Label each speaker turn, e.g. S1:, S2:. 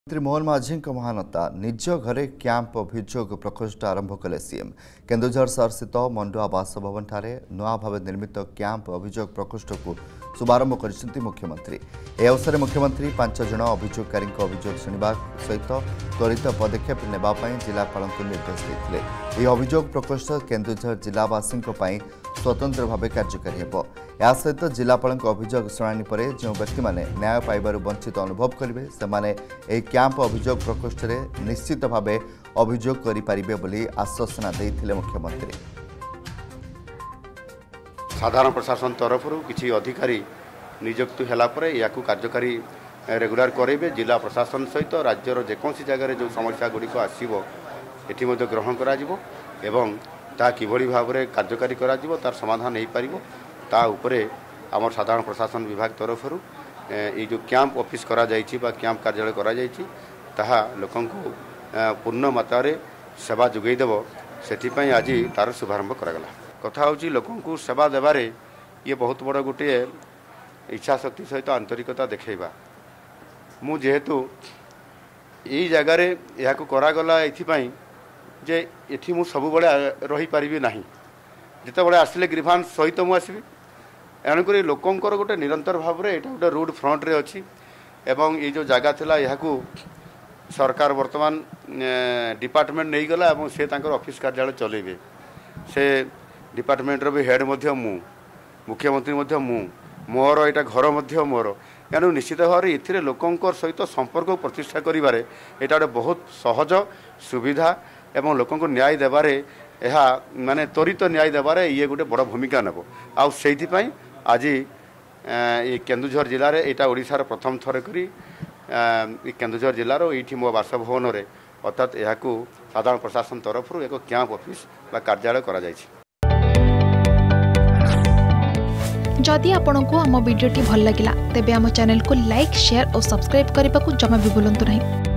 S1: मंत्री मोहन माझी महानता निज घरे कैंप अभियोग प्रकोष्ठ आरंभ कले सीएम केन्दुझर सहर स्थित मंडुआ बासभवन ठारे नुआ भाव निर्मित कैंप अभियोग प्रकोष्ठ को शुभारंभ कर मुख्यमंत्री। ए अवसर मुख्यमंत्री 5 जन अभियोगकारी अभियोग शुणा सहित त्वरित पदक्षेप नेबाई जिलापाल निर्देश देते। यह अभियोग प्रकोष्ठ केन्दुझर जिलावासी स्वतंत्र भाव कार्यकारी हो। या सहित जिलापाल अभियोग शुणाणी पर जो व्यक्ति माने न्याय पाइबार वंचित अनुभव करेंगे से कैंप अभियोग प्रकोष्ठ में निश्चित भाव अभियोग करें आश्वासना देते मुख्यमंत्री।
S2: साधारण प्रशासन तरफ किसी अधिकारी नियुक्ति होला या कार्यकारी रेगुलर करेंगे। जिला प्रशासन सहित राज्यर जेकोसी जगह जो समस्या गुड़िक आसो ये ग्रहण करा किभली भाव में कार्यकारी तार समाधान हो पार ता उपरे आमर साधारण प्रशासन विभाग तरफ ये जो कैंप ऑफिस करा जाइछि बा कैंप कार्यालय करा जाइछि ताहा लोकन को पूर्ण मात्रा सेवा जोगई देव से आज तार शुभारंभ करागला। कथा होची लोकन को सेवा देवारे ये बहुत बड़ गोटे इच्छा शक्ति सहित आंतरिकता देखा। मु जेहेतु यही जगार यह करागला ये जे एठी मु सब बड़े रही पारिबी नाही जिते बड़े आसिले ग्रीभांस सहित मु आसबि एणुक लोकंकर गोटे निरंतर भाव में यहाँ गोटे रोड फ्रंट रे अच्छी एवं ये जो जगह थिला यह सरकार वर्तमान डिपार्टमेंट नहीं गला एवं से तांकर ऑफिस कार्यालय चलेबे से डिपार्टमेंट रो भी हेड मध्य मु मुख्यमंत्री मध्य मु मोर यहाँ घर मध्य मोर एणु निश्चित भाव में ये लोकंकर सहित संपर्क प्रतिष्ठा करिबारे एटा गोटे बहुत सहज सुविधा एवं लोक न्याय देवारे यह माने त्वरित न्याय देवारे ये गोटे बड़ भूमिका नेब आईपाई आज ये केन्दुझर जिले में यहाँ ओडिशार प्रथम थर करी केन्दुझर जिलार ये मो बासभवन में अर्थात यह साधारण प्रशासन तरफ एक कैंप ऑफिस बा कार्यालय करा जायछि।
S3: जदि आपंक आम भिडी भल लगा तेब आम चैनल को लाइक शेयर और सब्सक्राइब करने को जमा भी भूलु नहीं।